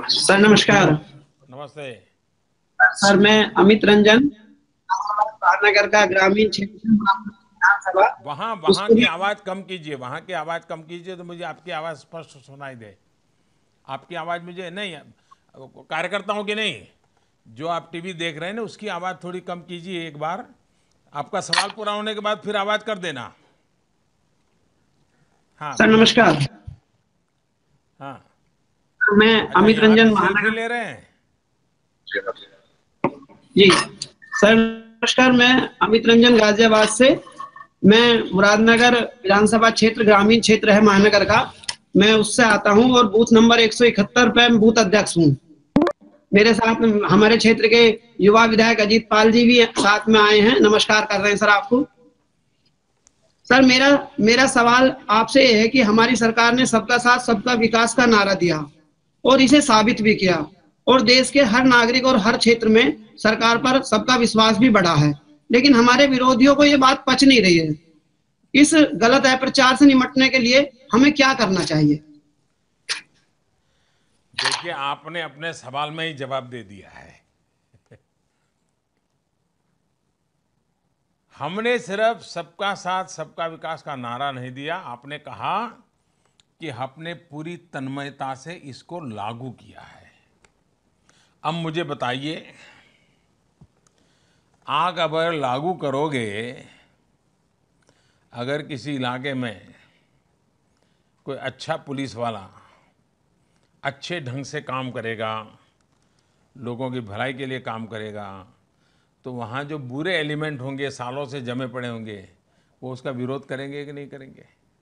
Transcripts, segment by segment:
Sir नमस्कार। नमस्ते। Sir मैं अमित रंजन नगर का ग्रामीण क्षेत्र विधानसभा वहाँ वहाँ उसको की भी। आवाज़ कम कीजिए, वहाँ की आवाज़ कम कीजिए तो मुझे आपकी आवाज़ स्पष्ट सुनाई दे। आपकी आवाज़ मुझे नहीं, कार्यकर्ताओं की नहीं, जो आप टीवी देख रहे हैं ना उसकी आवाज़ थोड़ी कम कीजिए एक बार। आपका सवाल पूरा होने के बाद फिर आवाज़ कर देना। हाँ सर बोलिए। नमस्कार। हाँ। मैं अच्छा, अमित यहाँ रंजन भी सेल्फी महानगर। ले रहे हैं। जी सर नमस्कार। मैं अमित रंजन गाजियाबाद से। मैं मुरादनगर विधानसभा क्षेत्र ग्रामीण क्षेत्र है महानगर का। मैं उससे आता हूं और बूथ नंबर 171 पे मैं बूथ अध्यक्ष हूं। मेरे साथ हमारे क्षेत्र के युवा विधायक अजीत पाल जी भी साथ में आए हैं। नमस्कार कर रहे हैं सर आपको। सर मेरा मेरा सवाल आपसे ये है कि हमारी सरकार ने सबका साथ सबका विकास का नारा दिया और इसे साबित भी किया, और देश के हर नागरिक और हर क्षेत्र में सरकार पर सबका विश्वास भी बढ़ा है। लेकिन हमारे विरोधियों को ये बात पच नहीं रही है। इस गलत अप्रचार से निपटने के लिए हमें क्या करना चाहिए? देखिए, आपने अपने सवाल में ही जवाब दे दिया है। हमने सिर्फ सबका साथ सबका विकास का नारा नहीं दिया, आपने कहा कि आपने पूरी तन्मयता से इसको लागू किया है। अब मुझे बताइए, आग अगर लागू करोगे, अगर किसी इलाके में कोई अच्छा पुलिस वाला अच्छे ढंग से काम करेगा, लोगों की भलाई के लिए काम करेगा, तो वहाँ जो बुरे एलिमेंट होंगे, सालों से जमे पड़े होंगे, वो उसका विरोध करेंगे कि नहीं करेंगे?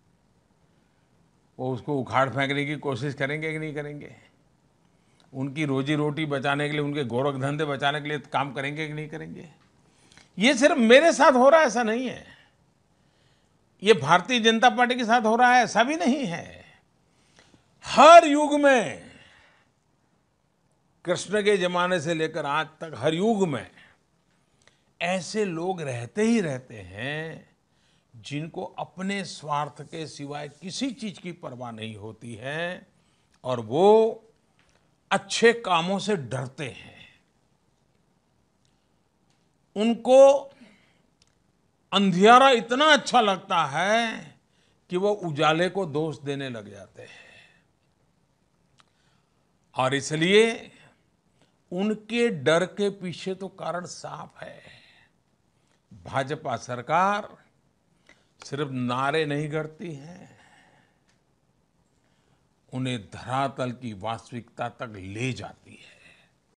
वो उसको उखाड़ फेंकने की कोशिश करेंगे कि नहीं करेंगे? उनकी रोजी रोटी बचाने के लिए, उनके गोरख धंधे बचाने के लिए काम करेंगे कि नहीं करेंगे? ये सिर्फ मेरे साथ हो रहा है ऐसा नहीं है, ये भारतीय जनता पार्टी के साथ हो रहा है ऐसा भी नहीं है। हर युग में, कृष्ण के जमाने से लेकर आज तक हर युग में ऐसे लोग रहते ही रहते हैं जिनको अपने स्वार्थ के सिवाय किसी चीज की परवाह नहीं होती है, और वो अच्छे कामों से डरते हैं। उनको अंधियारा इतना अच्छा लगता है कि वो उजाले को दोष देने लग जाते हैं। और इसलिए उनके डर के पीछे तो कारण साफ है। भाजपा सरकार सिर्फ नारे नहीं गढ़ती है, उन्हें धरातल की वास्तविकता तक ले जाती है।